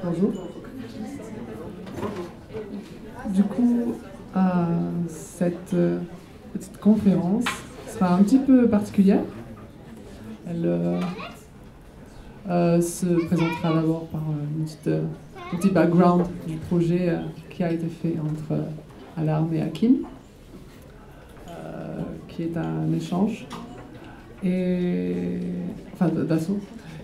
Bonjour. Du coup, cette petite conférence sera un petit peu particulière. Elle se présentera d'abord par un petit background du projet qui a été fait entre Alarm et Hakim, qui est un échange, enfin d'assaut.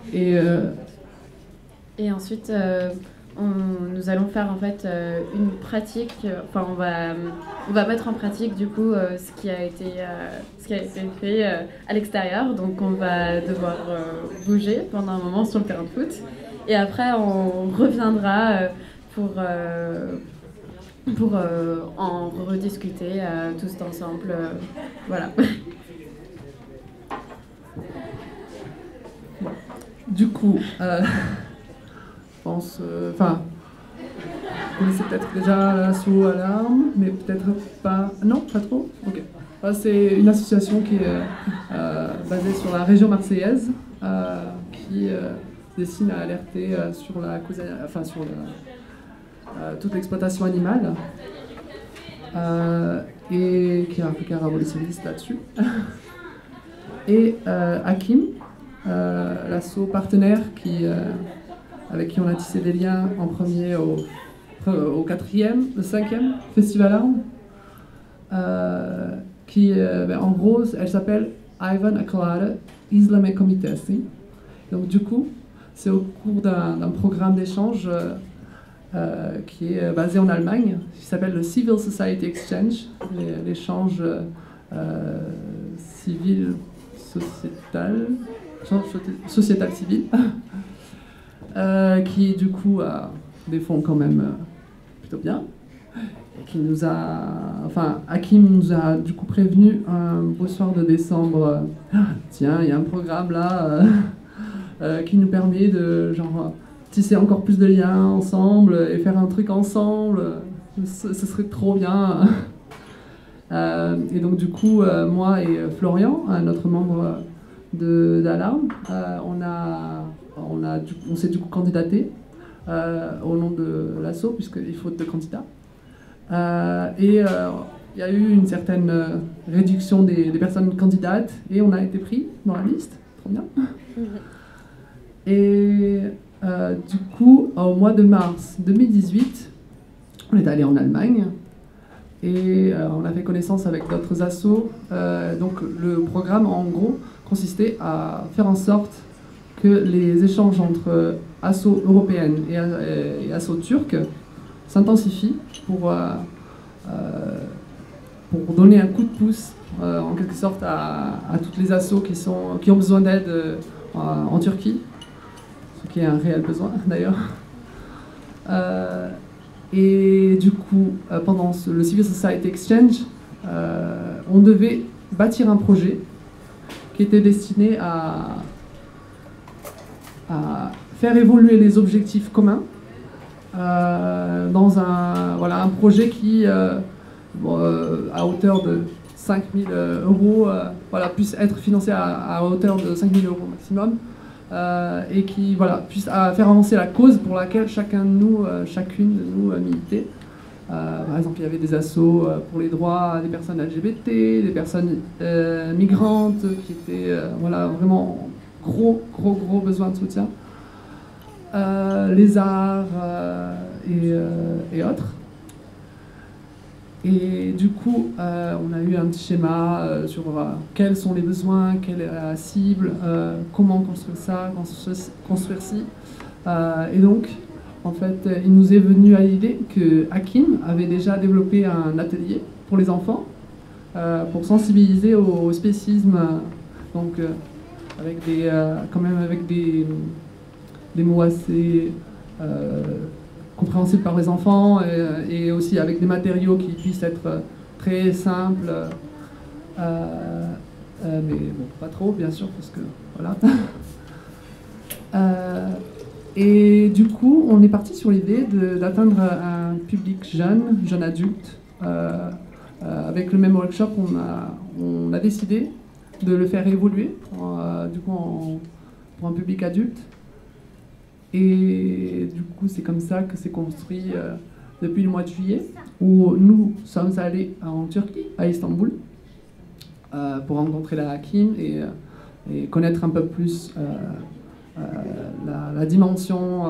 Et ensuite, nous allons faire en fait une pratique. Enfin, on va mettre en pratique du coup ce qui a été fait à l'extérieur. Donc, on va devoir bouger pendant un moment sur le terrain de foot. Et après, on reviendra pour en rediscuter tous ensemble. Voilà. Du coup, je pense, vous connaissez peut-être déjà l'assaut Alarm, mais peut-être pas. Non, pas trop. Ok. C'est une association qui est basée sur la région marseillaise, qui destine à alerter sur toute l'exploitation animale, et qui est un peu abolitionniste là-dessus. Et Hakim, l'asso partenaire avec qui on a tissé des liens en premier au 5e Festival Arm, qui, en gros, elle s'appelle Ivan Acolada Islamic Comité. Donc du coup, c'est au cours d'un programme d'échange qui est basé en Allemagne, qui s'appelle le Civil Society Exchange, l'échange civil sociétal civil, qui du coup a des fonds quand même plutôt bien, et qui nous a, Hakim nous a du coup prévenu un beau soir de décembre, tiens, il y a un programme là qui nous permet de tisser encore plus de liens ensemble et faire un truc ensemble, ce serait trop bien. Et donc du coup, moi et Florian, un autre membre d'Alarm, on s'est du coup candidaté au nom de l'asso, puisqu'il faut 2 candidats. Il y a eu une certaine réduction des personnes candidates, et on a été pris dans la liste. Trop bien. Et du coup, au mois de mars 2018, on est allé en Allemagne. Et on a fait connaissance avec d'autres assos. Donc le programme, en gros, consistait à faire en sorte que les échanges entre assos européennes et assos turques s'intensifient pour donner un coup de pouce, en quelque sorte, à toutes les assos qui ont besoin d'aide en Turquie, ce qui est un réel besoin d'ailleurs. Et du coup, pendant le Civil Society Exchange, on devait bâtir un projet qui était destiné à faire évoluer les objectifs communs dans un projet qui, à hauteur de 5 000 euros, puisse être financé à hauteur de 5 000 euros maximum. Et qui puisse faire avancer la cause pour laquelle chacune de nous militait. Par exemple, il y avait des assos pour les droits des personnes LGBT, des personnes migrantes, qui étaient vraiment gros besoins de soutien. Les arts et autres. Et du coup, on a eu un petit schéma sur quels sont les besoins, quelle est la cible, comment construire ça, construire ci. Et donc, en fait, il nous est venu à l'idée que Hakim avait déjà développé un atelier pour les enfants, pour sensibiliser au spécisme, donc avec des mots assez compréhensible par les enfants, et aussi avec des matériaux qui puissent être très simples, mais bon, pas trop bien sûr, parce que voilà. Et du coup, on est parti sur l'idée d'atteindre un public jeune adulte. Avec le même workshop, on a décidé de le faire évoluer, du coup, pour un public adulte. Et du coup, c'est comme ça que c'est construit depuis le mois de juillet, où nous sommes allés en Turquie, à Istanbul, pour rencontrer la Hakim et connaître un peu plus la dimension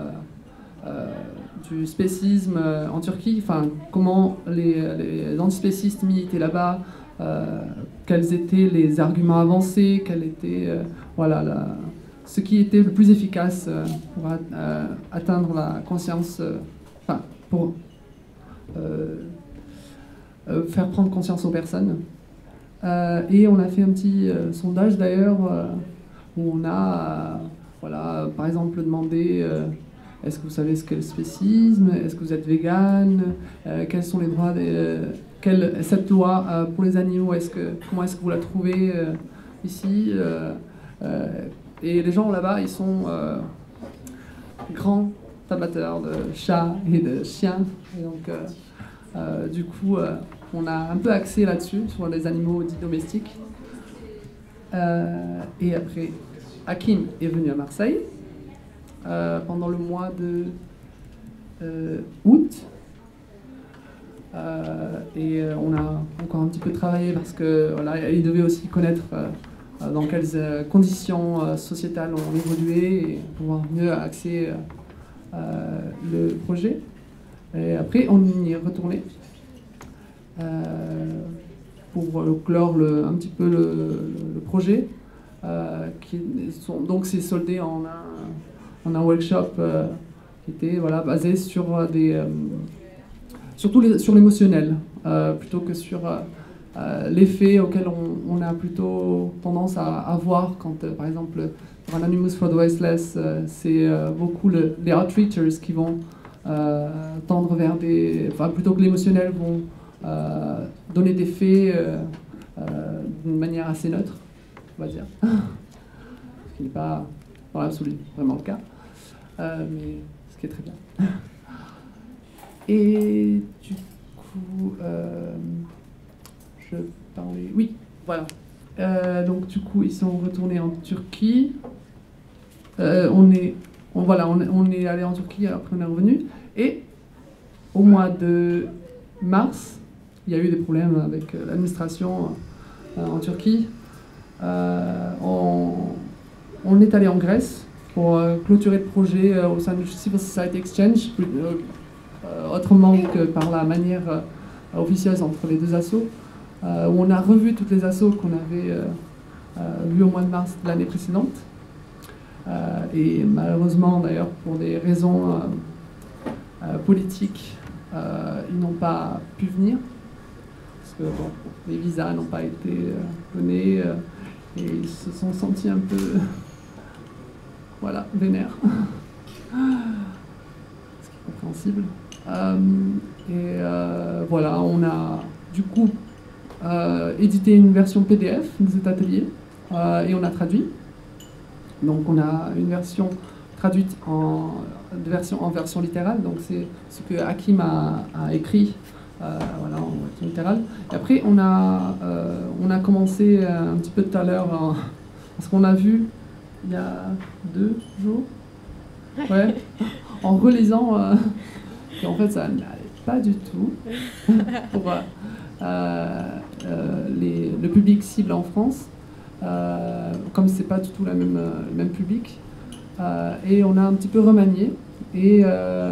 du spécisme en Turquie, enfin comment les antispécistes militaient là-bas, quels étaient les arguments avancés, quel était voilà, ce qui était le plus efficace pour atteindre la conscience, enfin pour faire prendre conscience aux personnes. Et on a fait un petit sondage d'ailleurs où on a voilà, par exemple demandé est-ce que vous savez ce qu'est le spécisme, est-ce que vous êtes végane, quels sont les droits cette loi pour les animaux, comment est-ce que vous la trouvez ici et les gens là-bas ils sont grands amateurs de chats et de chiens et donc du coup on a un peu axé là-dessus, sur les animaux dits domestiques. Et après, Hakim est venu à Marseille pendant le mois de août. Et on a encore un petit peu travaillé parce que voilà, il devait aussi connaître dans quelles conditions sociétales on évoluait et pouvoir mieux axer le projet. Et après, on y est retourné. Pour clore un petit peu le projet, donc c'est soldé en un workshop qui était voilà, basé sur surtout sur l'émotionnel, plutôt que sur les faits auxquels on a plutôt tendance à avoir quand, par exemple, pour Anonymous for the Voiceless, c'est beaucoup les outreachers qui vont tendre vers plutôt que l'émotionnel, vont donner des faits d'une manière assez neutre, on va dire. Ce qui n'est pas dans l'absolu vraiment le cas, mais ce qui est très bien. Et du coup, je parlais... Oui, voilà. Donc du coup, ils sont retournés en Turquie. On est allé en Turquie, après on est revenu. Et au mois de mars, il y a eu des problèmes avec l'administration en Turquie. On est allé en Grèce pour clôturer le projet au sein du Civil Society Exchange, autrement que par la manière officieuse entre les deux assos, où on a revu toutes les assos qu'on avait vues au mois de mars de l'année précédente. Et malheureusement, d'ailleurs, pour des raisons politiques, ils n'ont pas pu venir. Parce que bon, les visas n'ont pas été donnés et ils se sont sentis un peu voilà, vénères. Ce qui est compréhensible. Voilà, on a du coup édité une version PDF de cet atelier et on a traduit. Donc on a une version traduite en version littérale, donc c'est ce que Hakim a écrit. Voilà, en version littérale. Et après, on a commencé un petit peu tout à l'heure, parce qu'on a vu il y a 2 jours, ouais, en relisant, qu'en fait ça n'allait pas du tout pour le public cible en France, comme c'est pas du tout le même public. Et on a un petit peu remanié et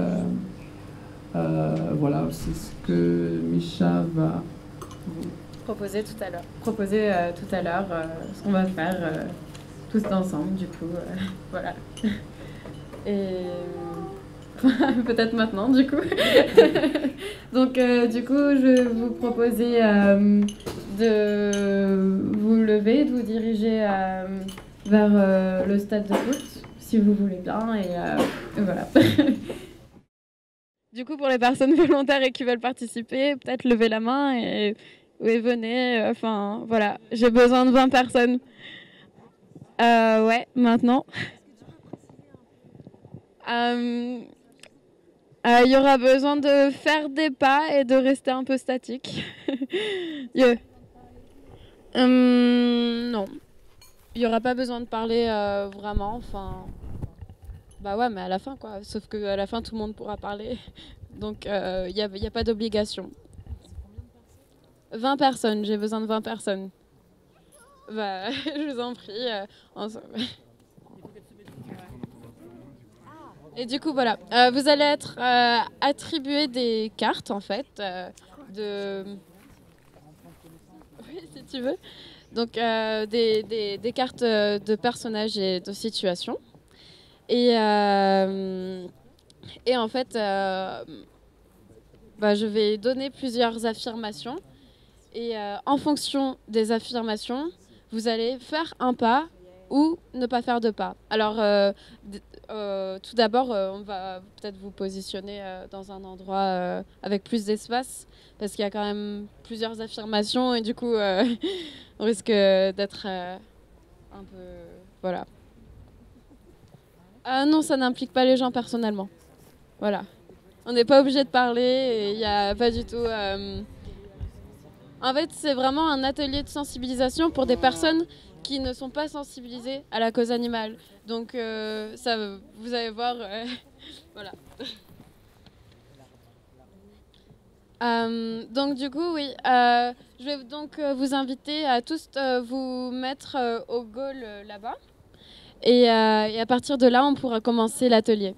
voilà, c'est ce que Misha va vous proposer tout à l'heure ce qu'on va faire tous ensemble, du coup, voilà. Et peut-être maintenant, du coup. Donc, du coup, je vais vous proposer de vous lever, de vous diriger vers le stade de foot, si vous voulez bien, et voilà. Du coup, pour les personnes volontaires et qui veulent participer, peut-être lever la main et venez. Enfin, voilà, j'ai besoin de 20 personnes. Ouais, maintenant. Il y aura besoin de faire des pas et de rester un peu statique. Yeah. Non. Il n'y aura pas besoin de parler vraiment. Enfin, Bah ouais, mais à la fin, quoi. Sauf qu'à la fin, tout le monde pourra parler. Donc, y a pas d'obligation. 20 personnes, j'ai besoin de 20 personnes. Bah, je vous en prie. Et du coup, voilà. Vous allez être attribué des cartes, en fait, de... Oui, si tu veux. Donc, des cartes de personnages et de situations. Et en fait, je vais donner plusieurs affirmations. Et en fonction des affirmations, vous allez faire un pas ou ne pas faire de pas. Alors, tout d'abord, on va peut-être vous positionner dans un endroit avec plus d'espace, parce qu'il y a quand même plusieurs affirmations, et du coup, on risque d'être un peu... Voilà. Non, ça n'implique pas les gens personnellement. Voilà. On n'est pas obligé de parler, et il n'y a pas du tout... En fait, c'est vraiment un atelier de sensibilisation pour des personnes qui ne sont pas sensibilisées à la cause animale. Donc, ça, vous allez voir, voilà. Donc, du coup, oui, je vais donc vous inviter à tous vous mettre au goal là-bas. Et à partir de là, on pourra commencer l'atelier.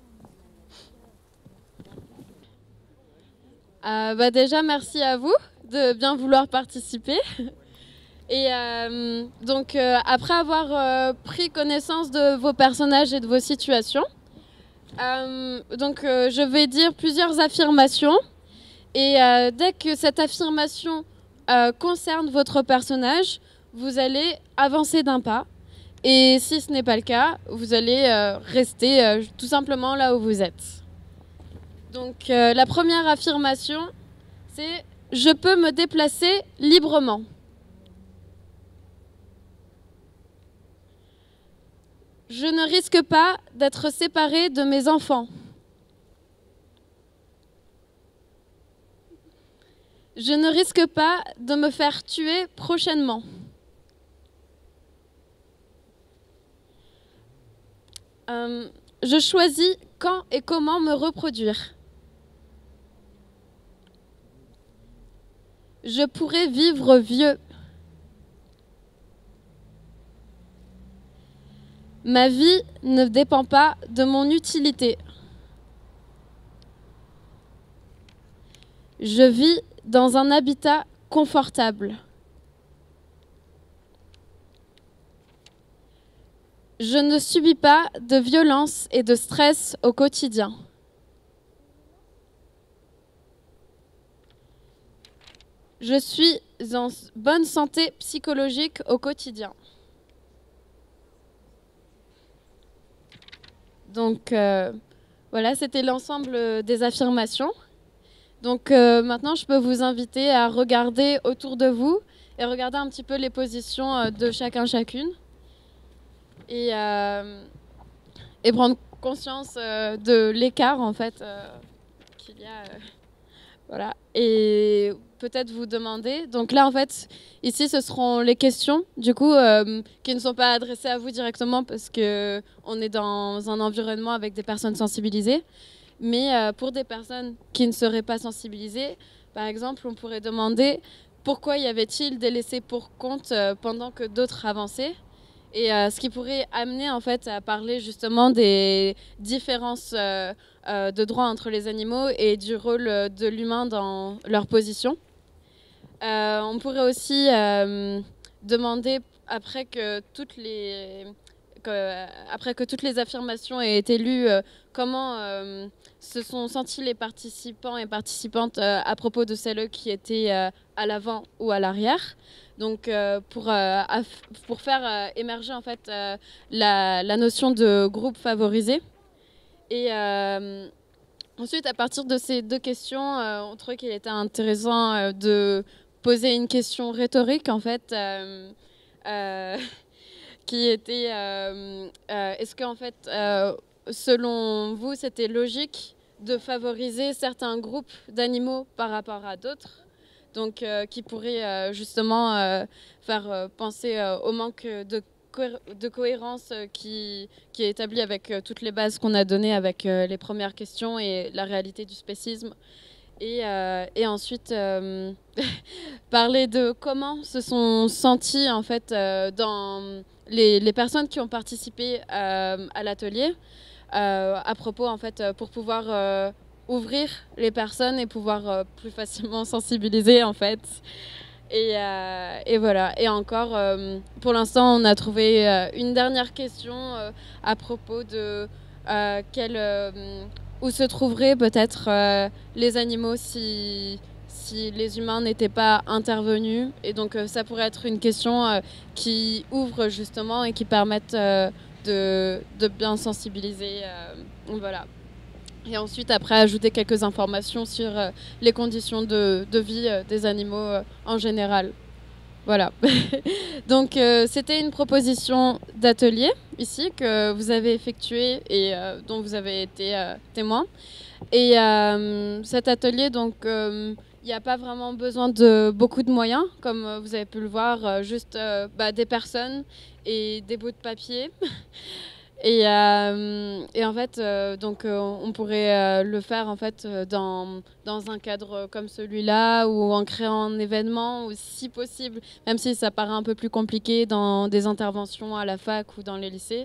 Déjà, merci à vous de bien vouloir participer. Et donc, après avoir pris connaissance de vos personnages et de vos situations, je vais dire plusieurs affirmations. Et dès que cette affirmation concerne votre personnage, vous allez avancer d'un pas. Et si ce n'est pas le cas, vous allez rester tout simplement là où vous êtes. Donc, la première affirmation, c'est « Je peux me déplacer librement ». Je ne risque pas d'être séparée de mes enfants. Je ne risque pas de me faire tuer prochainement. Je choisis quand et comment me reproduire. Je pourrais vivre vieux. Ma vie ne dépend pas de mon utilité. Je vis dans un habitat confortable. Je ne subis pas de violence et de stress au quotidien. Je suis en bonne santé psychologique au quotidien. Donc, voilà, c'était l'ensemble des affirmations. Donc, maintenant, je peux vous inviter à regarder autour de vous et regarder un petit peu les positions de chacun, chacune. Et prendre conscience de l'écart, en fait, qu'il y a. Voilà. Et peut-être vous demander. Donc là, en fait, ici, ce seront les questions, du coup, qui ne sont pas adressées à vous directement parce qu'on est dans un environnement avec des personnes sensibilisées. Mais pour des personnes qui ne seraient pas sensibilisées, par exemple, on pourrait demander pourquoi y avait-il des laissés pour compte pendant que d'autres avançaient. Et ce qui pourrait amener en fait à parler justement des différences de droits entre les animaux et du rôle de l'humain dans leur position. On pourrait aussi demander, après que toutes les affirmations aient été lues, comment se sont sentis les participants et participantes à propos de celles qui étaient à l'avant ou à l'arrière. Donc, pour faire émerger en fait la notion de groupe favorisé. Et ensuite, à partir de ces deux questions, on trouvait qu'il était intéressant de poser une question rhétorique en fait, qui était est-ce qu'en fait, selon vous, c'était logique de favoriser certains groupes d'animaux par rapport à d'autres? Donc, qui pourrait justement faire penser au manque de de cohérence qui est établie avec toutes les bases qu'on a données avec les premières questions et la réalité du spécisme. Et ensuite, parler de comment se sont sentis en fait, dans les personnes qui ont participé à l'atelier, à propos, en fait, pour pouvoir ouvrir les personnes et pouvoir plus facilement sensibiliser, en fait. Et voilà. Et encore, pour l'instant, on a trouvé une dernière question à propos de où se trouveraient peut-être les animaux si les humains n'étaient pas intervenus. Et donc, ça pourrait être une question qui ouvre justement et qui permette de bien sensibiliser. Voilà. Et ensuite, après, ajouter quelques informations sur les conditions de vie des animaux en général. Voilà. Donc, c'était une proposition d'atelier ici que vous avez effectuée et dont vous avez été témoin. Et cet atelier, donc, il n'y a pas vraiment besoin de beaucoup de moyens, comme vous avez pu le voir, juste des personnes et des bouts de papier. Et en fait, donc, on pourrait le faire en fait, dans un cadre comme celui-là ou en créant un événement, ou si possible, même si ça paraît un peu plus compliqué, dans des interventions à la fac ou dans les lycées.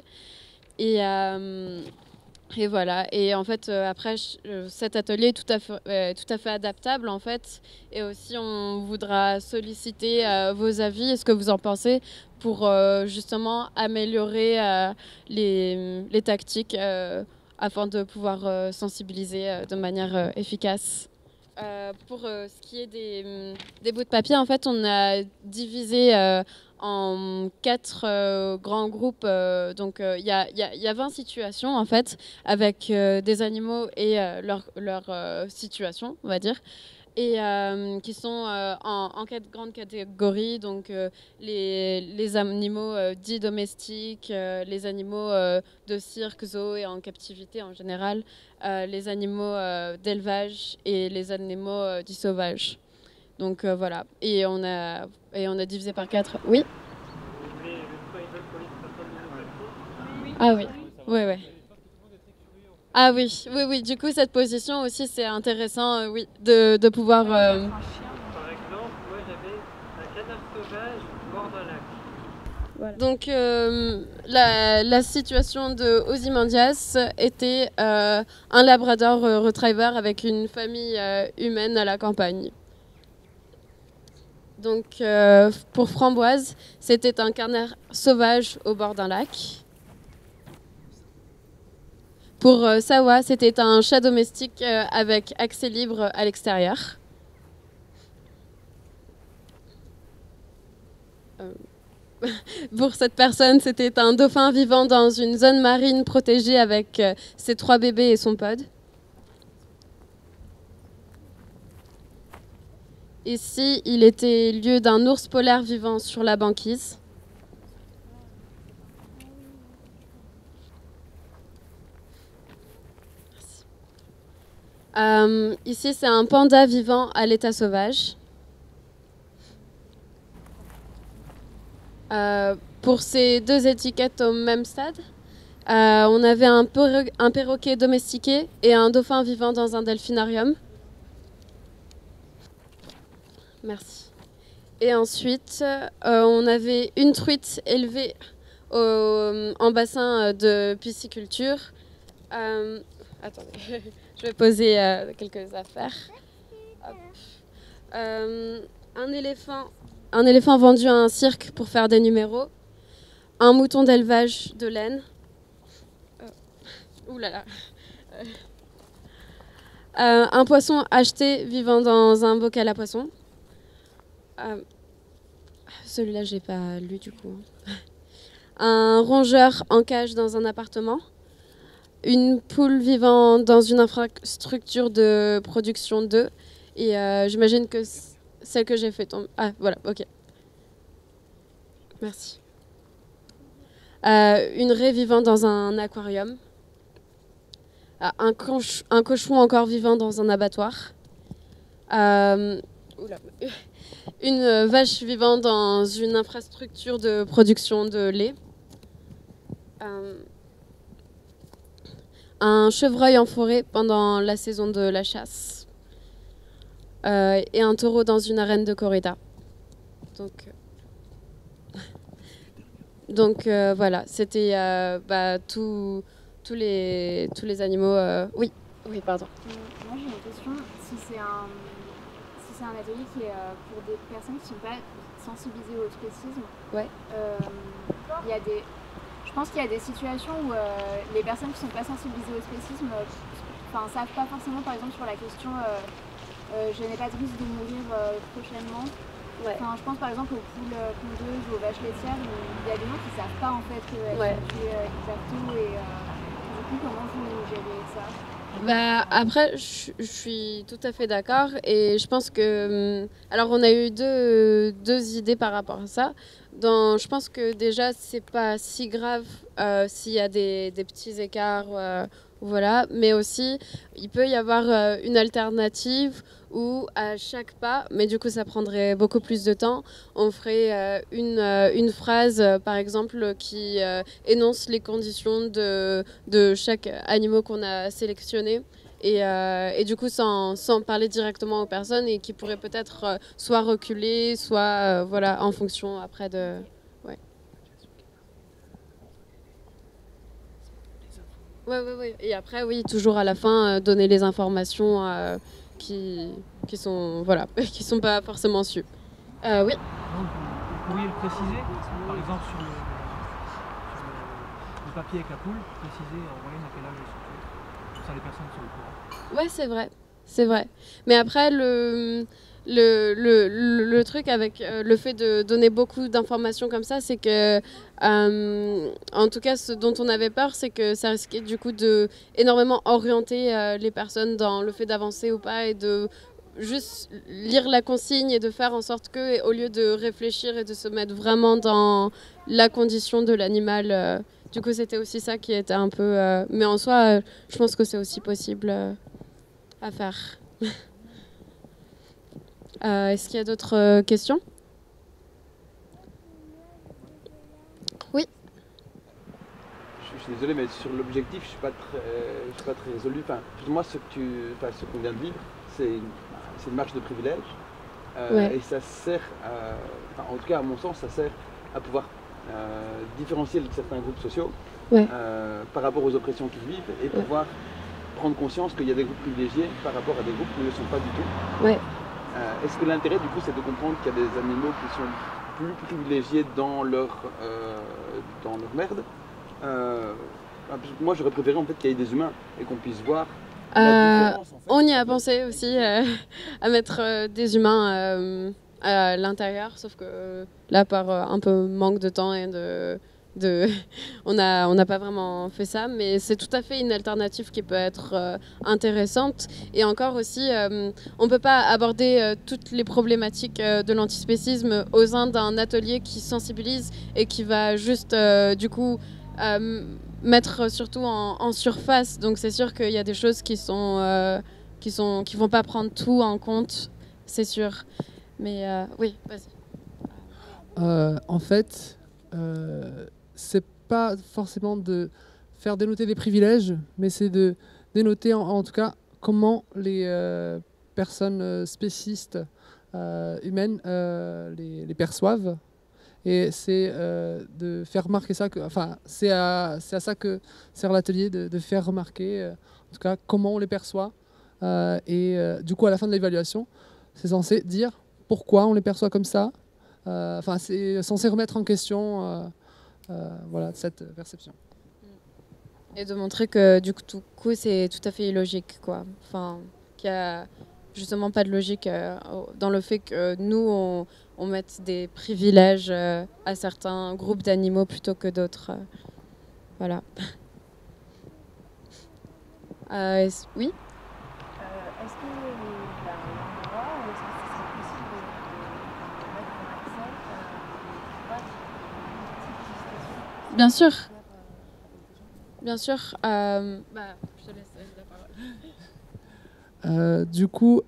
Et voilà. Et en fait, après, cet atelier est tout à fait adaptable, en fait. Et aussi, on voudra solliciter vos avis et ce que vous en pensez pour justement améliorer les tactiques afin de pouvoir sensibiliser de manière efficace. Pour ce qui est des bouts de papier, en fait, on a divisé en 4 grands groupes. Donc, il y a 20 situations, en fait, avec des animaux et leur situation, on va dire. Et qui sont en 4 grandes catégories, donc les animaux dits domestiques, les animaux de cirque, zoo et en captivité en général, les animaux d'élevage et les animaux dits sauvages. Donc voilà, et on a divisé par 4. Oui. Ah oui, oui. Ah oui, oui. Du coup, cette position aussi, c'est intéressant, oui, de pouvoir. Par exemple, moi j'avais un canard sauvage au bord d'un lac. Voilà. Donc, la situation de Ozymandias était un labrador retriever avec une famille humaine à la campagne. Donc, pour Framboise, c'était un canard sauvage au bord d'un lac. Pour Sawa, c'était un chat domestique avec accès libre à l'extérieur. Pour cette personne, c'était un dauphin vivant dans une zone marine protégée avec ses 3 bébés et son pod. Ici, il était lieu d'un ours polaire vivant sur la banquise. Ici, c'est un panda vivant à l'état sauvage. Pour ces 2 étiquettes au même stade, on avait un perroquet domestiqué et un dauphin vivant dans un delphinarium. Merci. Et ensuite, on avait une truite élevée en bassin de pisciculture. Attendez, je vais poser quelques affaires. Un éléphant vendu à un cirque pour faire des numéros. Un mouton d'élevage de laine. Ouh là là. Un poisson acheté vivant dans un bocal à poissons. Celui-là, j'ai pas lu du coup. Un rongeur en cage dans un appartement. Une poule vivant dans une infrastructure de production d'œufs. Et j'imagine que celle que j'ai fait tomber. Ah, voilà, ok. Merci. Une raie vivant dans un aquarium. Un cochon encore vivant dans un abattoir. Une vache vivant dans une infrastructure de production de lait. un chevreuil en forêt pendant la saison de la chasse et un taureau dans une arène de corrida. Donc voilà, c'était tous les animaux. Oui, oui, pardon. Moi j'ai une question, si c'est un atelier qui est pour des personnes qui ne sont pas sensibilisées au spécisme, Ouais. Je pense qu'il y a des situations où les personnes qui ne sont pas sensibilisées au spécisme ne savent pas forcément, par exemple, sur la question je n'ai pas de risque de mourir prochainement. Ouais. Je pense par exemple aux poules pondeuses ou aux vaches laitières, il y a des gens qui ne savent pas en fait qu'elles sont tuées exactement et du coup comment vous gérez ça? Après, je suis tout à fait d'accord et je pense que... alors, on a eu deux idées par rapport à ça. Je pense que déjà, c'est pas si grave s'il y a des petits écarts, voilà. Mais aussi, il peut y avoir une alternative où à chaque pas, mais du coup ça prendrait beaucoup plus de temps, on ferait une phrase, par exemple, qui énonce les conditions de chaque animal qu'on a sélectionné. Et du coup, sans parler directement aux personnes et qui pourrait peut-être soit reculer, soit voilà, en fonction après de... Ouais. Ouais. Et après, oui, toujours à la fin, donner les informations qui sont, voilà, qui sont pas forcément sues. Oui. Donc, vous pourriez le préciser, par exemple sur le papier avec la poule, préciser en moyenne à quel âge elles sont tuées. Comme ça, les personnes sont au courant. Ouais, c'est vrai. Mais après, le truc avec le fait de donner beaucoup d'informations comme ça, c'est que, en tout cas, ce dont on avait peur, c'est que ça risquait du coup de énormément orienter les personnes dans le fait d'avancer ou pas et de juste lire la consigne et de faire en sorte que, au lieu de réfléchir et de se mettre vraiment dans la condition de l'animal, du coup, c'était aussi ça qui était un peu... mais en soi, je pense que c'est aussi possible à faire. Est-ce qu'il y a d'autres questions? Oui. Je suis désolé, mais sur l'objectif, je suis pas très résolu. Enfin, pour moi, ce qu'on vient de vivre, c'est une marche de privilège. Et ça sert, en tout cas à mon sens, ça sert à pouvoir différencier certains groupes sociaux par rapport aux oppressions qu'ils vivent et pouvoir prendre conscience qu'il y a des groupes privilégiés par rapport à des groupes qui ne le sont pas du tout. Est-ce que l'intérêt du coup c'est de comprendre qu'il y a des animaux qui sont plus privilégiés dans leur merde? Moi j'aurais préféré en fait qu'il y ait des humains et qu'on puisse voir la différence, en fait. On y a pensé aussi à mettre des humains à l'intérieur, sauf que là par un peu manque de temps et on n'a pas vraiment fait ça, mais c'est tout à fait une alternative qui peut être intéressante. Et encore aussi, on ne peut pas aborder toutes les problématiques de l'antispécisme au sein d'un atelier qui sensibilise et qui va juste, du coup, mettre surtout en surface. Donc c'est sûr qu'il y a des choses qui vont pas prendre tout en compte, c'est sûr. Mais oui, vas-y. En fait... c'est pas forcément de faire dénoter des privilèges, mais c'est de dénoter en tout cas comment les personnes spécistes humaines les perçoivent. Et c'est de faire remarquer ça, c'est à ça que sert l'atelier, de faire remarquer en tout cas comment on les perçoit. Du coup à la fin de l'évaluation, c'est censé dire pourquoi on les perçoit comme ça. C'est censé remettre en question voilà, cette perception. Et de montrer que du coup c'est tout à fait illogique, quoi. Enfin, qu'il n'y a justement pas de logique dans le fait que nous on mette des privilèges à certains groupes d'animaux plutôt que d'autres. Voilà. Oui. Est-ce que l'endroit où est-ce que ce serait possible de mettre en accès Bien sûr. Bien sûr. Je te laisse la parole. Du coup,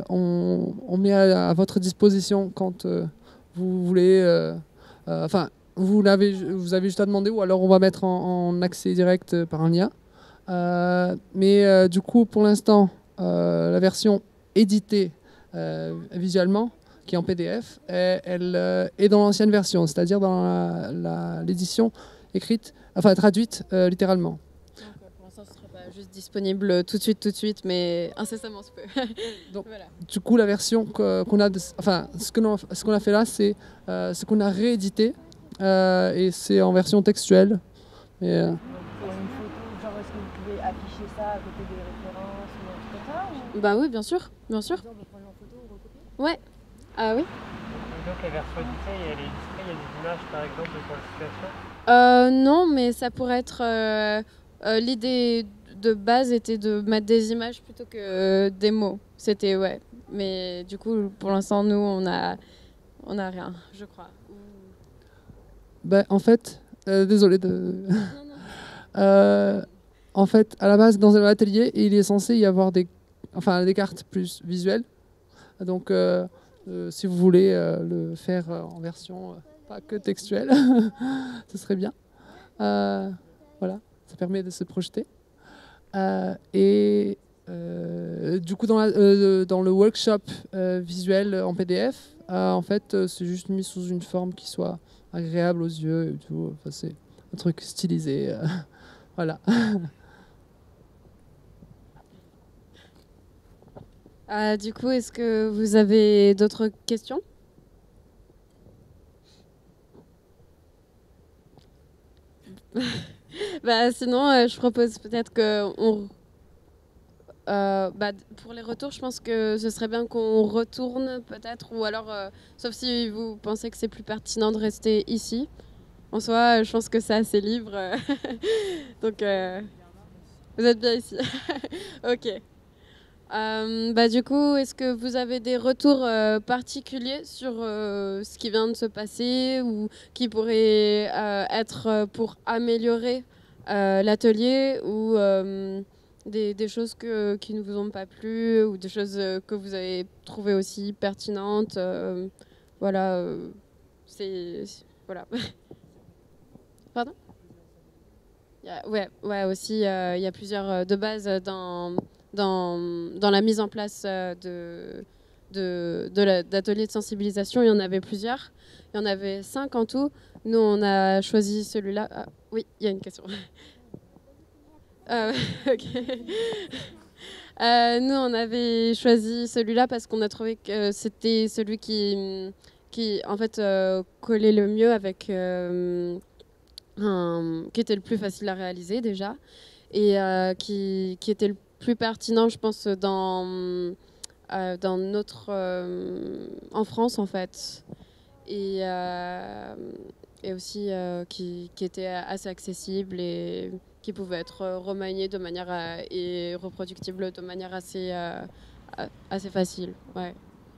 on met à votre disposition quand vous voulez. vous avez juste à demander, ou alors on va mettre en accès direct par un lien. Mais du coup, pour l'instant, la version éditée visuellement, qui est en PDF, elle est dans l'ancienne version, c'est-à-dire dans l'édition écrite, enfin traduite littéralement. Donc, pour l'instant, ce ne sera pas juste disponible tout de suite, mais incessamment se peut. Donc, voilà. du coup, la version qu'on a, enfin, ce qu'on a fait là, c'est ce qu'on a réédité, et c'est en version textuelle. Et, Donc, pour une photo, genre, est-ce que vous pouvez afficher ça à côté des références ou un truc comme ça ou... Bah oui, bien sûr, bien sûr. On peut prendre en photo ou recopier. Ouais. Ah oui. Donc la version éditée, elle est illustrée, il y a des images par exemple pour la situation. Non, mais ça pourrait être... l'idée de base était de mettre des images plutôt que des mots. C'était, ouais. Mais du coup, pour l'instant, nous, on a rien, je crois. ben, en fait, désolé de... en fait, à la base, dans un atelier, il est censé y avoir des cartes plus visuelles. Donc, si vous voulez le faire en version pas que textuelle, ce serait bien. Voilà, ça permet de se projeter. Du coup, dans le workshop visuel en PDF, en fait, c'est juste mis sous une forme qui soit agréable aux yeux et tout. Enfin, c'est un truc stylisé. Voilà. Du coup, est-ce que vous avez d'autres questions? Bah, sinon, je propose peut-être que pour les retours, je pense que ce serait bien qu'on retourne peut-être, ou alors, sauf si vous pensez que c'est plus pertinent de rester ici. En soi, je pense que c'est assez libre. Donc, vous êtes bien ici. Ok. Du coup, est-ce que vous avez des retours particuliers sur ce qui vient de se passer ou qui pourrait être pour améliorer l'atelier ou des choses qui ne vous ont pas plu ou des choses que vous avez trouvées aussi pertinentes? Voilà. Voilà. Pardon? Ouais, aussi, il y a plusieurs de base dans la mise en place d'ateliers de sensibilisation. Il y en avait plusieurs. Il y en avait 5 en tout. Nous, on a choisi celui-là. Ah, oui, il y a une question. Ok. Nous, on avait choisi celui-là parce qu'on a trouvé que c'était celui qui en fait, collait le mieux avec... qui était le plus facile à réaliser déjà et qui était le plus pertinent, je pense, dans notre en France en fait, et aussi qui était assez accessible et qui pouvait être remanié de manière et reproductible de manière assez facile. Ouais.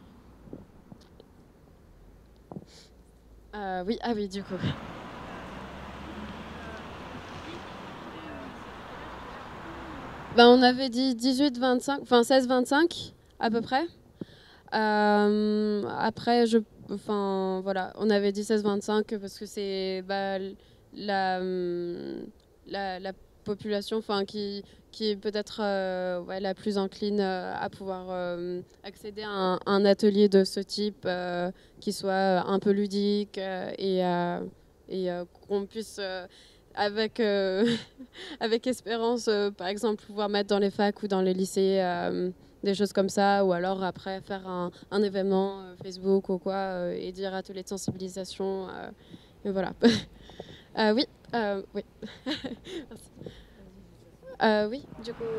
Oui, du coup. On avait dit 18-25, enfin 16-25 à peu près. Après, voilà, on avait dit 16-25 parce que c'est la population, qui est peut-être la plus incline à pouvoir accéder à un atelier de ce type qui soit un peu ludique et qu'on puisse avec espérance, par exemple, pouvoir mettre dans les facs ou dans les lycées des choses comme ça, ou alors après faire un événement Facebook ou quoi, et dire atelier de sensibilisation. Et voilà. Oui. Merci. Oui, du coup...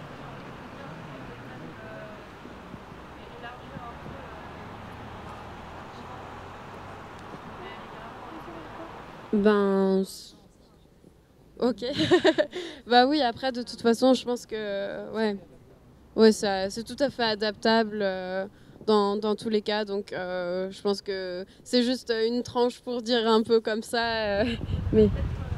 Ok. Oui, après, de toute façon, je pense que c'est tout à fait adaptable dans tous les cas. Donc, je pense que c'est juste une tranche pour dire un peu comme ça. Mais...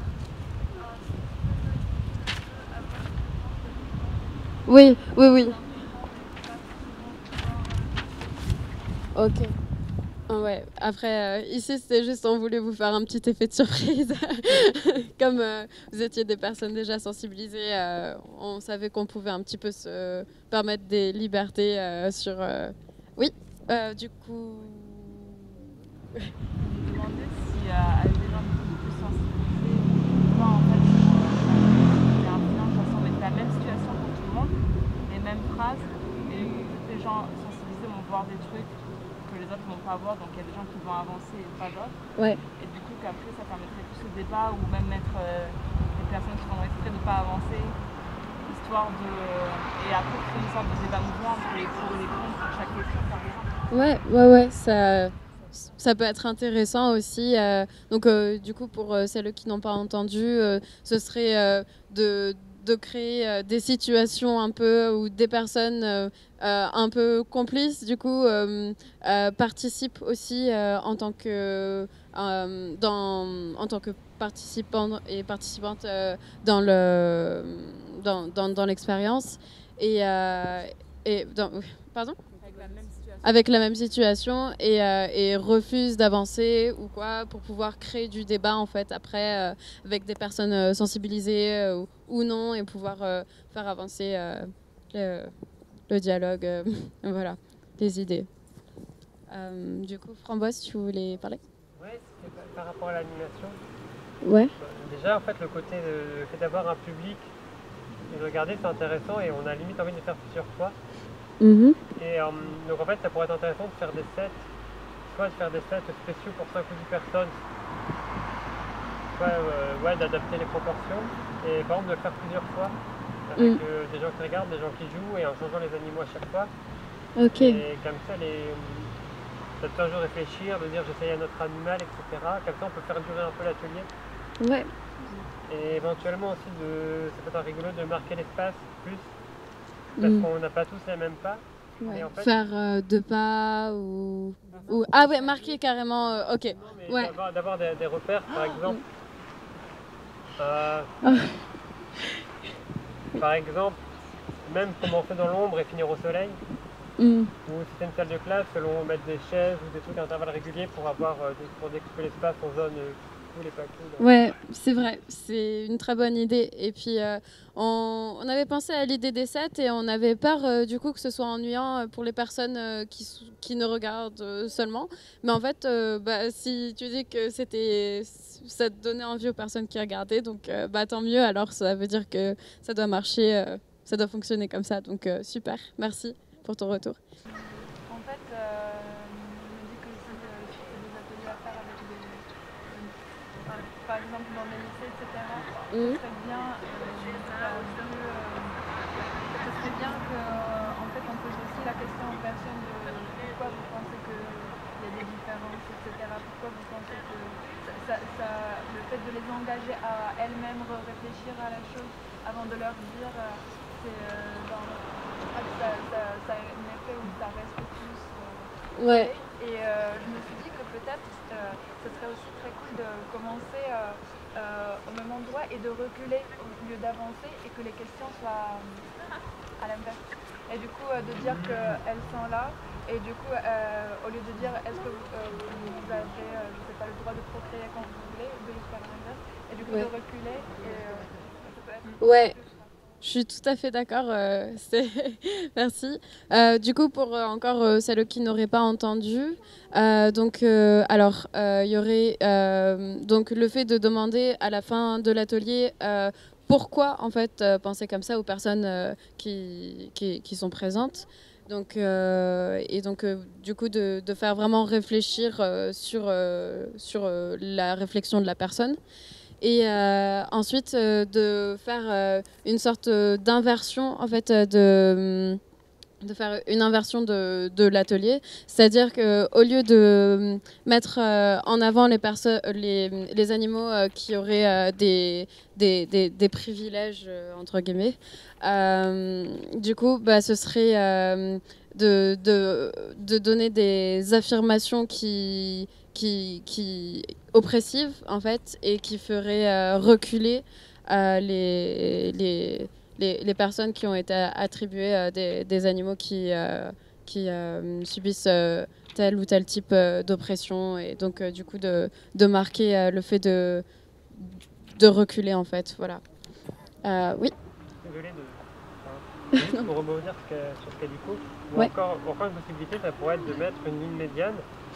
Oui. Ok. Ouais, après, ici, c'était juste, on voulait vous faire un petit effet de surprise. Comme vous étiez des personnes déjà sensibilisées, on savait qu'on pouvait un petit peu se permettre des libertés sur... Oui, du coup... Je me demandais si avec des gens beaucoup plus sensibilisés, toi, en fait, c'est un bien, on met la même situation pour tout le monde, les mêmes phrases, et les gens sensibilisés vont voir des trucs que les autres ne vont pas voir, donc il y a des gens qui vont avancer et pas d'autres. Ouais. Et du coup, qu'après, ça permettrait plus ce débat ou même mettre des personnes qui vont exprès de ne pas avancer, histoire de. Et après, créer une sorte de débat mouvement entre les pour et les contre pour chaque question, par exemple. Ouais, ça peut être intéressant aussi. Donc, du coup, pour celles qui n'ont pas entendu, ce serait de créer des situations un peu où des personnes un peu complices, du coup, participent aussi en tant que participants et participantes dans l'expérience pardon, avec la même situation et refusent d'avancer ou quoi pour pouvoir créer du débat en fait après avec des personnes sensibilisées ou non et pouvoir faire avancer le dialogue, voilà, les idées. Du coup, Framboise, tu voulais parler? Ouais, c'était par rapport à l'animation. Ouais. Déjà, en fait, le fait d'avoir un public et de regarder, c'est intéressant et on a limite envie de le faire plusieurs fois. Et donc en fait ça pourrait être intéressant de faire des sets, soit de faire des sets spéciaux pour 5 ou 10 personnes, soit d'adapter les proportions et par exemple de le faire plusieurs fois avec des gens qui regardent, des gens qui jouent et en changeant les animaux à chaque fois. Ok. Et comme ça ça te fait un jour réfléchir, de dire j'essaye un autre animal, etc. Comme ça on peut faire durer un peu l'atelier. Ouais. Et éventuellement aussi ça peut être rigolo de marquer l'espace plus. Parce qu'on n'a pas tous les mêmes pas. Ouais. En fait, faire 2 pas ou... Ah ouais, marquer carrément, ok. Ouais. D'avoir des repères, par exemple. Par exemple, même commencer dans l'ombre et finir au soleil. Ou si c'est une salle de classe, selon mettre des chaises ou des trucs à intervalles réguliers pour découper l'espace en zone tous les paquets. Ouais, c'est vrai, c'est une très bonne idée. Et puis on avait pensé à l'idée des sets et on avait peur du coup que ce soit ennuyant pour les personnes qui ne regardent seulement. Mais en fait, si tu dis que ça te donnait envie aux personnes qui regardaient, donc tant mieux. Alors ça veut dire que ça doit marcher, ça doit fonctionner comme ça. Donc super, merci pour ton retour. En fait, je me dis que si c'est des ateliers à faire avec par exemple dans les lycées, etc., ce serait bien qu'en fait on pose aussi la question aux personnes de pourquoi vous pensez qu'il y a des différences, etc. Pourquoi vous pensez que le fait de les engager à elles-mêmes réfléchir à la chose avant de leur dire, je crois que ça a un effet où ça reste plus. Ouais. Et je me suis dit que peut-être ce serait aussi très cool de commencer au même endroit et de reculer au lieu d'avancer et que les questions soient à l'inverse. Et du coup de dire qu'elles sont là et du coup au lieu de dire est-ce que vous avez je sais pas, le droit de procréer quand vous voulez, de le faire à l'inverse et du coup de reculer et ça peut être ouais. Je suis tout à fait d'accord. Merci. Du coup, pour encore celles qui n'auraient pas entendu, il y aurait donc le fait de demander à la fin de l'atelier pourquoi en fait penser comme ça aux personnes qui sont présentes. Donc, du coup, de faire vraiment réfléchir sur la réflexion de la personne. Et ensuite de faire une sorte d'inversion en fait de faire une inversion de l'atelier, c'est-à-dire qu'au lieu de mettre en avant les animaux qui auraient des privilèges entre guillemets, du coup ce serait de donner des affirmations qui oppressive en fait et qui ferait reculer les personnes qui ont été attribuées des animaux qui qui subissent tel ou tel type d'oppression, et donc du coup de marquer le fait de reculer en fait. Voilà. Oui. Désolé pour rebondir sur ce qu'a dit Coco, ou Ouais. encore une possibilité, ça pourrait être de mettre une ligne médiane.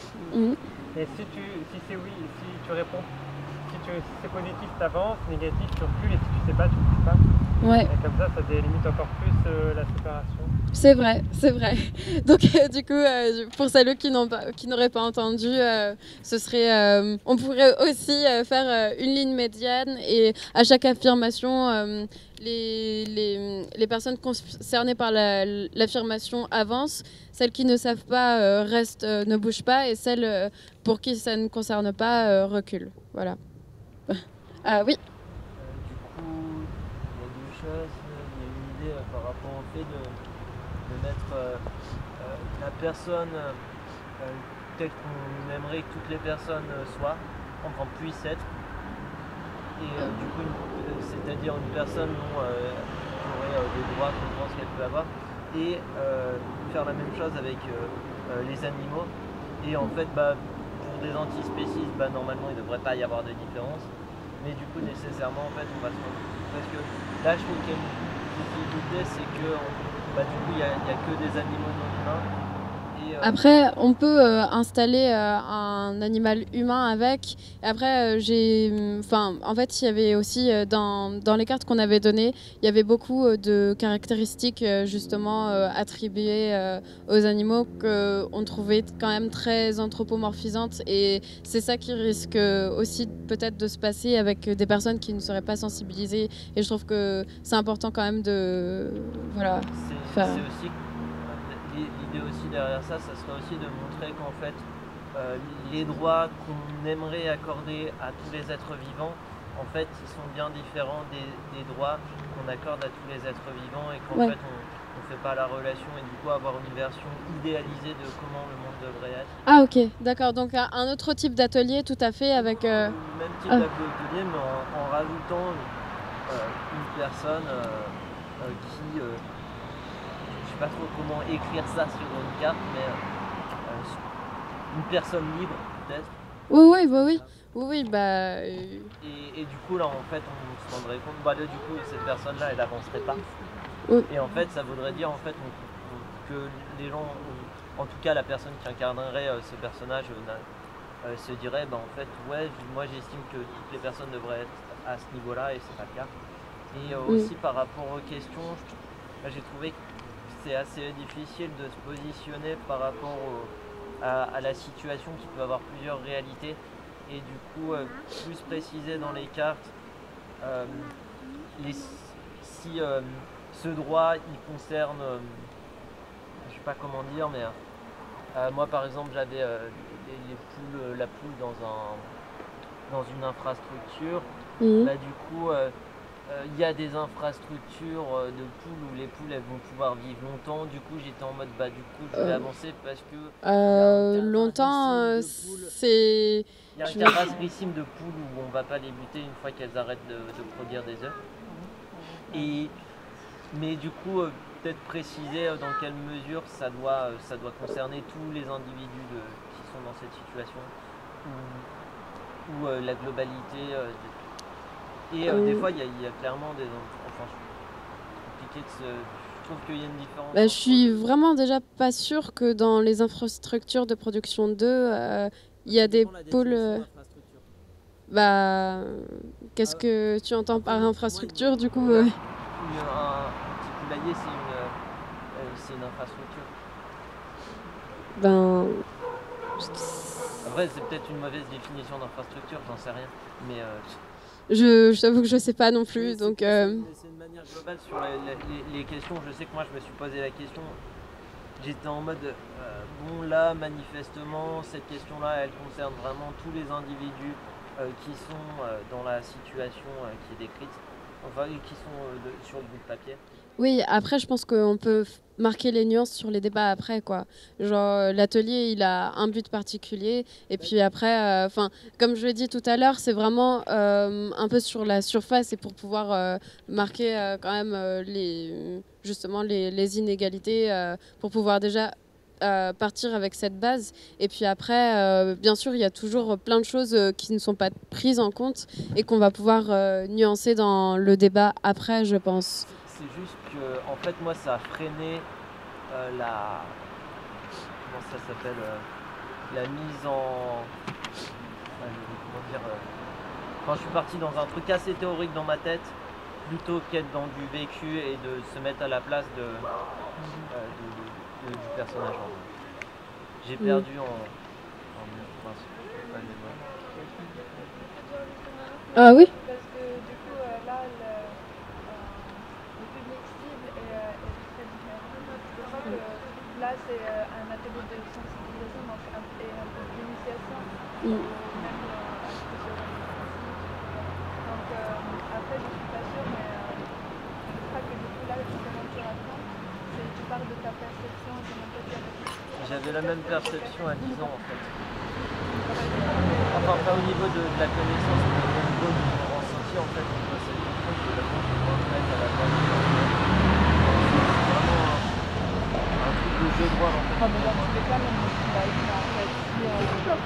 Et si c'est oui, si tu réponds, si c'est positif, t'avances, négatif, tu recules, et si tu sais pas, tu ne bouges pas. Ouais. Et comme ça délimite encore plus la séparation. C'est vrai, c'est vrai. Donc du coup, pour celles qui n'auraient pas entendu, ce serait, on pourrait aussi faire une ligne médiane, et à chaque affirmation, les personnes concernées par l'affirmation avancent, celles qui ne savent pas restent, ne bougent pas, et celles pour qui ça ne concerne pas reculent. Voilà. Oui. Du coup, il y a deux choses. Il y a une idée par rapport au fait de mettre la personne telle qu'on aimerait que toutes les personnes soient, enfin puissent être. Et du coup, c'est-à-dire une personne qui aurait des droits qu'on pense qu'elle peut avoir. Et faire la même chose avec les animaux. Et en fait, pour des antispécistes, normalement il ne devrait pas y avoir de différence. Mais du coup, nécessairement, en fait, on va se rendre compte. Parce que là, je trouve qu'il y a une difficulté, c'est que du coup, il n'y a que des animaux non humains. Et, après, on peut installer un animal humain avec. Après, en fait, il y avait aussi dans les cartes qu'on avait données, il y avait beaucoup de caractéristiques justement attribuées aux animaux qu'on trouvait quand même très anthropomorphisantes. Et c'est ça qui risque aussi peut-être de se passer avec des personnes qui ne seraient pas sensibilisées. Et je trouve que c'est important quand même de faire. C'est aussi l'idée aussi derrière ça serait aussi de montrer qu'en fait les droits qu'on aimerait accorder à tous les êtres vivants, en fait ils sont bien différents des droits qu'on accorde à tous les êtres vivants, et qu'en fait on ne fait pas la relation, et du coup avoir une version idéalisée de comment le monde devrait être. Ah ok, d'accord, donc un autre type d'atelier tout à fait avec... Même type d'atelier, mais en rajoutant une personne qui... je sais pas trop comment écrire ça sur une carte, mais une personne libre peut-être. Oui. Et du coup là en fait on se rendrait compte, là du coup cette personne-là elle avancerait pas. Et en fait ça voudrait dire en fait que les gens, en tout cas la personne qui incarnerait ce personnage se dirait en fait moi j'estime que toutes les personnes devraient être à ce niveau-là, et c'est pas le cas. Et aussi par rapport aux questions, j'ai trouvé que c'est assez difficile de se positionner par rapport à la situation qui peut avoir plusieurs réalités, et du coup plus préciser dans les cartes si ce droit il concerne, je sais pas comment dire, mais moi par exemple j'avais la poule dans une infrastructure. Du coup il y a des infrastructures de poules où les poules elles vont pouvoir vivre longtemps. Du coup j'étais en mode du coup je vais avancer parce que longtemps c'est... Il y a un cas rarissime de poules où on va pas les buter une fois qu'elles arrêtent de produire des œufs. Mais du coup peut-être préciser dans quelle mesure ça doit concerner tous les individus qui sont dans cette situation, ou la globalité. Des fois, il y a clairement des... Enfin, c'est compliqué je trouve qu'il y a une différence. Je suis vraiment déjà pas sûre que dans les infrastructures de production d'œufs, il y a des poules... qu'est-ce que tu entends par infrastructure, du coup Un petit poulailler, c'est une infrastructure. Après, c'est peut-être une mauvaise définition d'infrastructure, j'en sais rien. Mais... Je t'avoue que je sais pas non plus, donc... C'est une manière globale sur les questions. Je sais que moi je me suis posé la question, j'étais en mode là manifestement cette question là elle concerne vraiment tous les individus qui sont dans la situation qui est décrite, enfin qui sont sur le bout de papier. Oui, après je pense qu'on peut marquer les nuances sur les débats après, quoi. Genre l'atelier il a un but particulier, et puis après, comme je l'ai dit tout à l'heure, c'est vraiment un peu sur la surface, et pour pouvoir marquer quand même les inégalités, pour pouvoir déjà partir avec cette base. Et puis après, bien sûr, il y a toujours plein de choses qui ne sont pas prises en compte et qu'on va pouvoir nuancer dans le débat après, je pense. C'est juste que, en fait, moi, ça a freiné la... Comment ça s'appelle la mise en... comment dire quand je suis parti dans un truc assez théorique dans ma tête, plutôt qu'être dans du vécu et de se mettre à la place du personnage. J'ai perdu Ah oui. Parce que du coup, là, le public cible est très différent. Je crois que là, c'est un atelier de sensibilisation donc, et un peu d'initiation. Même donc après, je suis pas sûre, mais je crois que du coup, là, comment tu racontes, tu parles de ta perception, comment toi tu as réfléchi. J'avais la même perception à 10 ans en fait. Enfin, pas au niveau de la connaissance, mais au niveau de mon ressenti en fait. C'est le truc de la fois que je à la base. C'est vraiment un truc de jeu de voir en fait. Enfin, mais dans tous les cas, même si là, il en fait, si là, tu etc.,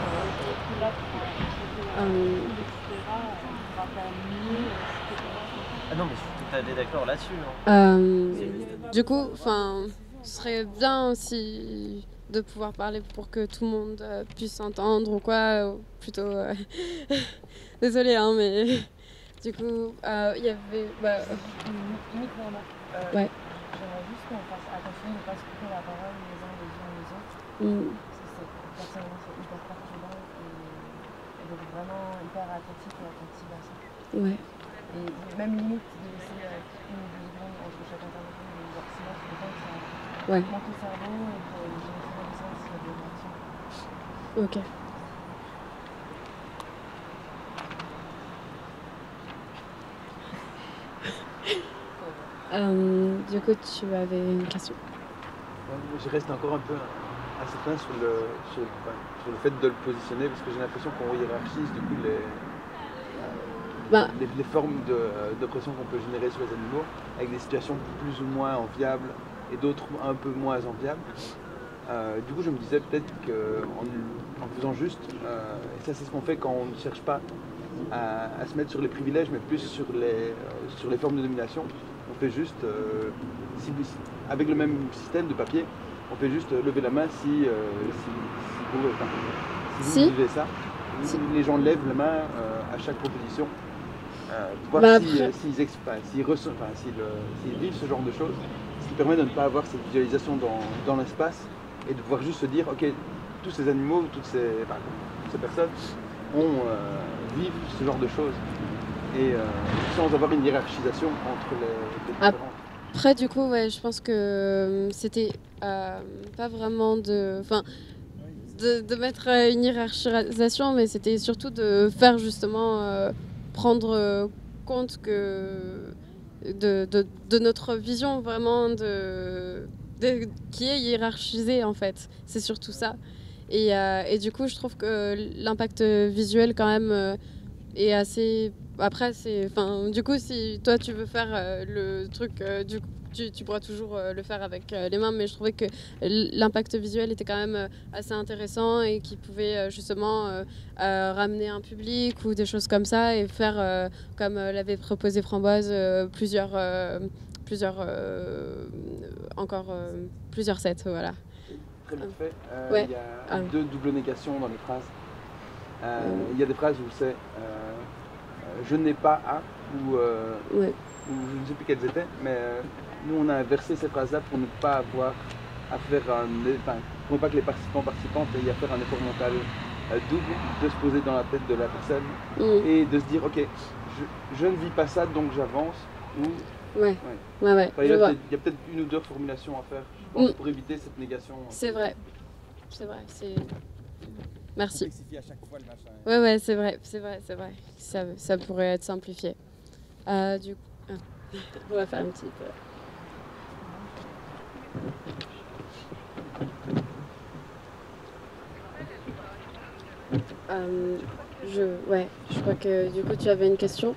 on va faire mieux. Ah non, mais je suis tout à fait d'accord là-dessus. Hein. Du coup, ce serait bien aussi de pouvoir parler pour que tout le monde puisse entendre ou quoi, ou plutôt... Désolée, hein, mais du coup, il y avait... Ouais. Ouais. J'aimerais juste qu'on fasse attention de ne pas se couper la parole les uns les autres. Parce que personnellement, c'est hyper perturbant et donc vraiment hyper attentif et attentive à ça. Ouais. Et même limite de laisser 1 ou 2 secondes entre chaque intervention, genre sinon c'est le temps que ça monte le cerveau et que les gens se redescendent s'il y a des réactions. Ok. Du coup, tu avais une question. Je reste encore un peu assez plein sur le fait de le positionner parce que j'ai l'impression qu'on hiérarchise du coup les formes d'oppression qu'on peut générer sur les animaux avec des situations plus ou moins enviables et d'autres un peu moins enviables. Du coup, je me disais peut-être qu'en faisant juste, et ça c'est ce qu'on fait quand on ne cherche pas à se mettre sur les privilèges mais plus sur les formes de domination, on fait juste, avec le même système de papier, on fait juste lever la main si vous vivez ça. Les gens lèvent la main à chaque proposition. Voir s'ils vivent ce genre de choses, ce qui permet de ne pas avoir cette visualisation dans l'espace et de pouvoir juste se dire, ok, tous ces animaux, toutes ces personnes vivent ce genre de choses et sans avoir une hiérarchisation entre les différents. Après, du coup, ouais, je pense que c'était pas vraiment de mettre une hiérarchisation, mais c'était surtout de faire justement prendre compte de notre vision vraiment qui est hiérarchisée en fait. C'est surtout ça. Et du coup, je trouve que l'impact visuel quand même est assez... Après, du coup, si toi tu veux faire le truc, tu pourras toujours le faire avec les mains, mais je trouvais que l'impact visuel était quand même assez intéressant et qui pouvait justement ramener un public ou des choses comme ça et faire, comme l'avait proposé Framboise, plusieurs sets, voilà. Très bien fait. Ouais. Il y a 2 doubles négations dans les phrases. Il y a des phrases où c'est je n'ai pas à ou je ne sais plus quelles étaient, mais nous on a inversé ces phrases-là pour ne pas avoir à faire pour ne pas que les participantes aient à faire un effort mental double, de se poser dans la tête de la personne et de se dire ok, je ne vis pas ça donc j'avance ou Ouais. Il y a peut-être 1 ou 2 formulations à faire, je pense, pour éviter cette négation. C'est vrai. Merci. À chaque fois, le machin. Ouais, c'est vrai. Ça pourrait être simplifié. Du coup, on va faire une petite... je crois que du coup tu avais une question.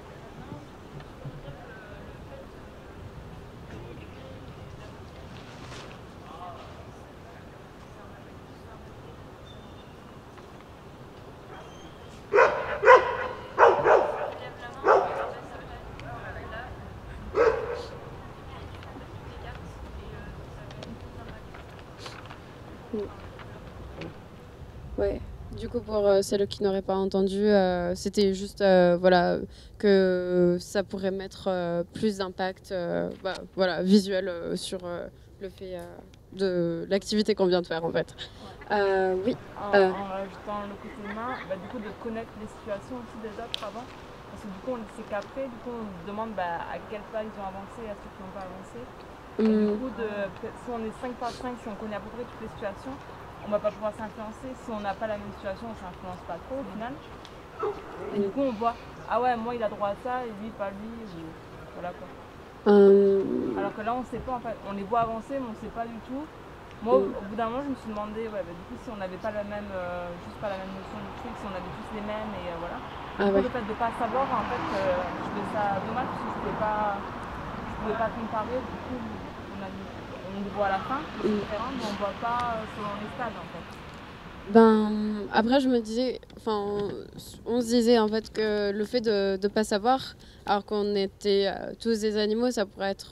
Ouais. Du coup, pour celles qui n'auraient pas entendu, c'était juste voilà, que ça pourrait mettre plus d'impact voilà, visuel sur le fait de l'activité qu'on vient de faire en fait. Oui. En rajoutant le côté humain, du coup de connaître les situations aussi des autres avant. Parce que du coup, c'est qu'après, du coup, on se demande à quel pas ils ont avancé et à ceux qui n'ont pas avancé. Et du coup, si on est 5 par 5, si on connaît à peu près toutes les situations, on va pas pouvoir s'influencer. Si on n'a pas la même situation, on s'influence pas trop au final. Et du coup, on voit, ah ouais, moi il a droit à ça, et lui, pas lui, ou voilà quoi. Alors que là, on sait pas, en fait, on les voit avancer, mais on sait pas du tout. Moi, au bout d'un moment, je me suis demandé, du coup, si on n'avait pas la même, juste pas la même notion du truc, si on avait tous les mêmes, et voilà. Le fait de pas savoir, en fait, je trouvais ça dommage, parce que je pouvais pas comparer, du coup, on le voit à la fin, c'est différent, mais on ne voit pas selon les stades en fait. Après je me disais, on se disait en fait que le fait de ne pas savoir, alors qu'on était tous des animaux, ça pourrait être,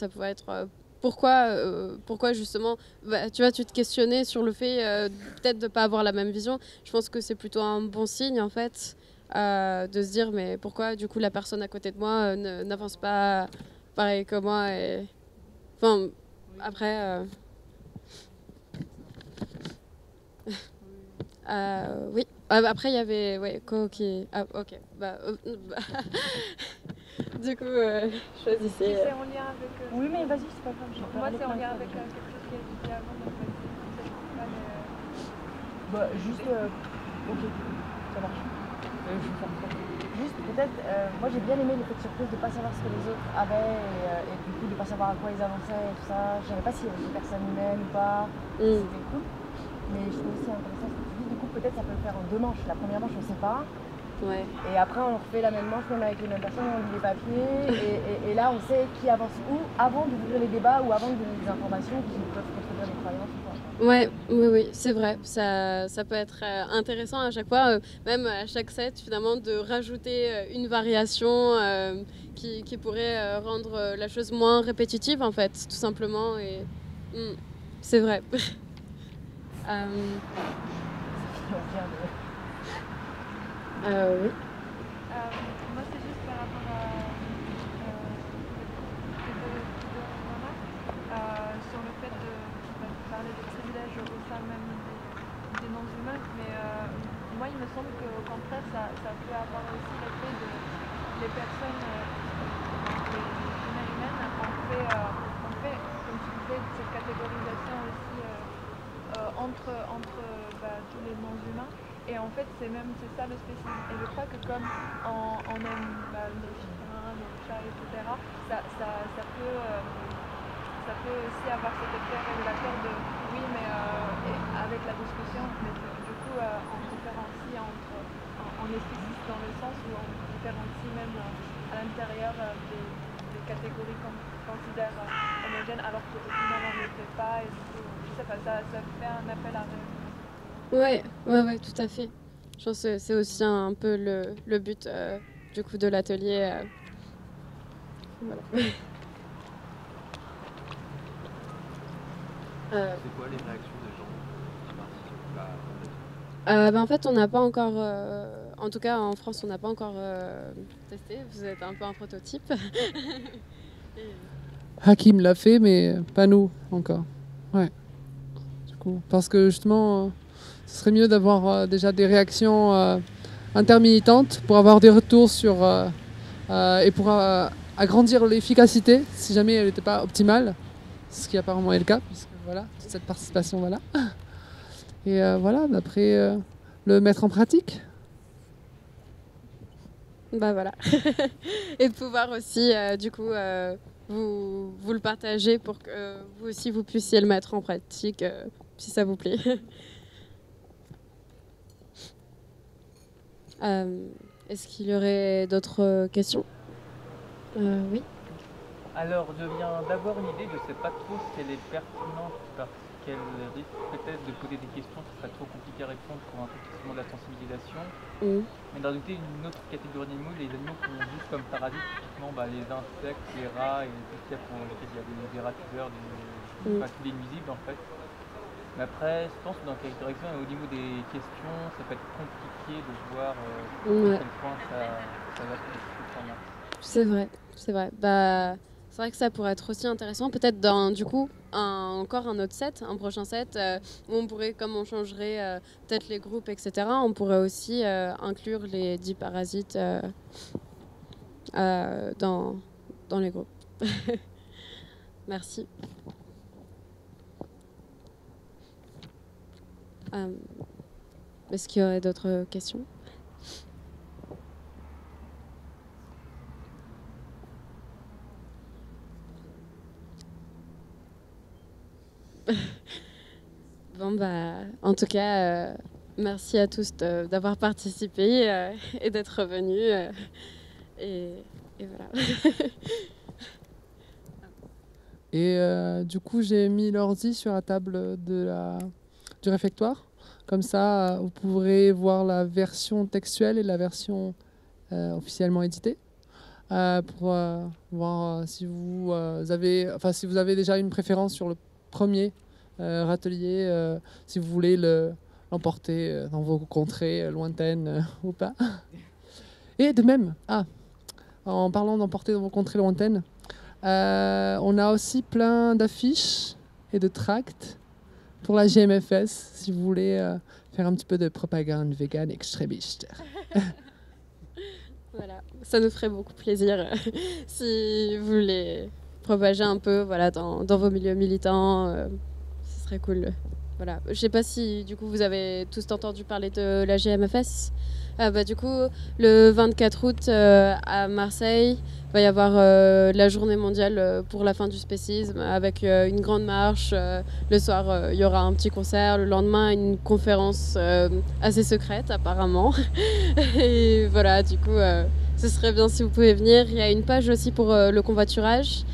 pourquoi justement, tu vois, tu te questionnais sur le fait peut-être de ne pas avoir la même vision. Je pense que c'est plutôt un bon signe en fait, de se dire mais pourquoi du coup la personne à côté de moi n'avance pas pareil que moi et après, oui. Après, il y avait Ko qui. Ah, ok. Du coup, choisissez. C'est en lien avec. Oui, mais vas-y, c'est pas grave. Moi, c'est en lien avec quelque chose qui a été dit avant, donc juste. Ok, ça marche. Je vais faire ça. Juste, peut-être, moi j'ai bien aimé l'effet de surprise de ne pas savoir ce que les autres avaient et du coup de ne pas savoir à quoi ils avançaient et tout ça. Je ne savais pas s'il y avait des personnes humaines ou pas. C'était cool. Mais je trouve aussi intéressant ce que tu dis. Du coup, peut-être ça peut le faire en 2 manches. La première manche, on ne sait pas. Ouais. Et après, on refait la même manche, même avec les mêmes personnes, on lit les papiers. Et là, on sait qui avance où avant d'ouvrir les débats ou avant de donner des informations qui peuvent contredire nos croyances. Oui, c'est vrai. Ça peut être intéressant à chaque fois, même à chaque set, finalement, de rajouter une variation qui pourrait rendre la chose moins répétitive, en fait, tout simplement. Et c'est vrai. Moi, c'est juste par rapport sur le fait de parler de privilèges au sein même des non-humains, mais moi il me semble qu'au contraire ça peut avoir aussi l'effet de les personnes, les humaines on fait, comme tu disais, cette catégorisation aussi entre tous les non-humains. Et en fait, c'est ça le spécisme. Et je crois que comme on aime les chiens, les chats, etc., ça peut aussi avoir cet effet révélateur de oui, mais avec la discussion, mais du coup, on différencie on est spéciste dans le sens où on différencie même à l'intérieur des catégories qu'on considère homogènes, alors qu'au final, on ne le fait pas. Et du coup, je sais pas, ça fait un appel à réflexion. Ouais, tout à fait. Je pense que c'est aussi un peu le but du coup de l'atelier. Voilà. C'est quoi les réactions des gens qui participent En fait, on n'a pas encore, en tout cas en France, on n'a pas encore testé. Vous êtes un peu un prototype. Hakim l'a fait, mais pas nous encore. Ouais. Du coup, parce que justement, ce serait mieux d'avoir déjà des réactions intermittentes pour avoir des retours sur et pour agrandir l'efficacité si jamais elle n'était pas optimale, ce qui apparemment est le cas, puisque voilà, toute cette participation, voilà. Et voilà, d'après le mettre en pratique. Voilà. Et de pouvoir aussi, du coup, vous le partager pour que vous aussi vous puissiez le mettre en pratique, si ça vous plaît. Est-ce qu'il y aurait d'autres questions? Oui. Alors, je viens d'avoir une idée, je ne sais pas trop si elle est pertinente parce qu'elle risque peut-être de poser des questions qui seraient trop compliquées à répondre pour un truc qui demande la sensibilisation. Mais d'en douter une autre catégorie d'animaux, les animaux qu'on vise comme parasites, typiquement les insectes, les rats et tout ce qu'il y a pour lesquels il y a des rats tueurs, tous les nuisibles en fait. Mais après, je pense que dans quelques directions et au niveau des questions, ça peut être compliqué de voir à quel point ça va être. C'est vrai, c'est vrai. Bah, c'est vrai que ça pourrait être aussi intéressant, peut-être dans du coup encore un autre set, un prochain set, où on pourrait, comme on changerait peut-être les groupes, etc., on pourrait aussi inclure les 10 parasites dans les groupes. Merci. Est-ce qu'il y aurait d'autres questions ? Bon, bah, en tout cas, merci à tous d'avoir participé et d'être venus. Et voilà. Et du coup, j'ai mis l'ordi sur la table du réfectoire. Comme ça, vous pourrez voir la version textuelle et la version officiellement éditée. Pour voir si vous avez déjà une préférence sur le premier râtelier, si vous voulez l'emporter dans vos contrées lointaines ou pas. Et de même, en parlant d'emporter dans vos contrées lointaines, on a aussi plein d'affiches et de tracts pour la GMFS, si vous voulez faire un petit peu de propagande vegan extrémiste. Voilà, ça nous ferait beaucoup plaisir si vous voulez propager un peu dans vos milieux militants, ce serait cool. Voilà. Je ne sais pas si du coup vous avez tous entendu parler de la GMFS. Du coup, le 24 août à Marseille, il va y avoir la journée mondiale pour la fin du spécisme avec une grande marche. Le soir, il y aura un petit concert. Le lendemain, une conférence assez secrète apparemment. Et voilà, du coup, ce serait bien si vous pouvez venir. Il y a une page aussi pour le convoiturage.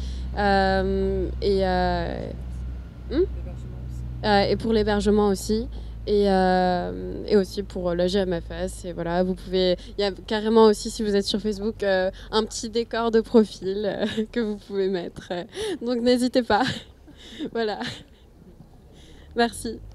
Et pour l'hébergement aussi. Et aussi pour la GMFS. Et voilà, vous pouvez. Il y a carrément aussi, si vous êtes sur Facebook, un petit décor de profil que vous pouvez mettre. Donc n'hésitez pas. Voilà. Merci.